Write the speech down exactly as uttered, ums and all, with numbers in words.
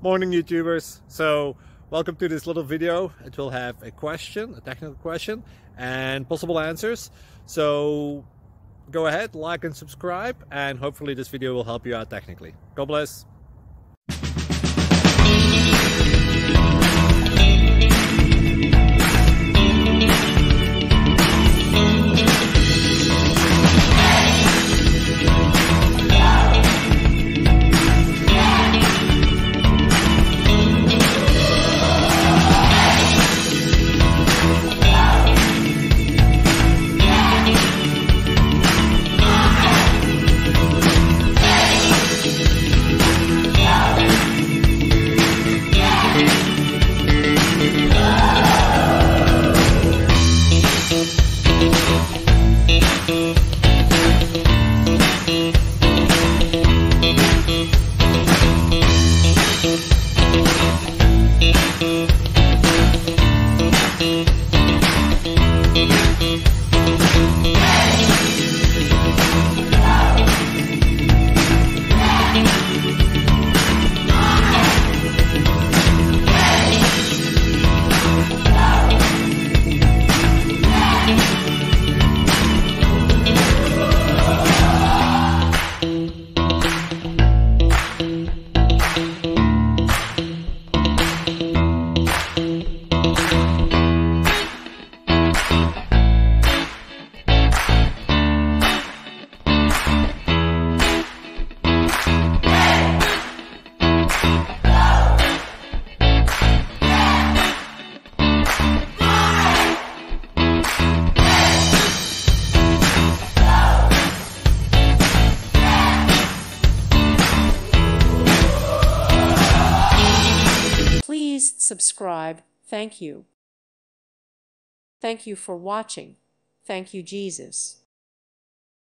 Morning YouTubers. So welcome to this little video. It will have a question, a technical question, and possible answers. So go ahead, like and subscribe, and hopefully this video will help you out technically. God bless. Please subscribe. Thank you. Thank you for watching. Thank you, Jesus.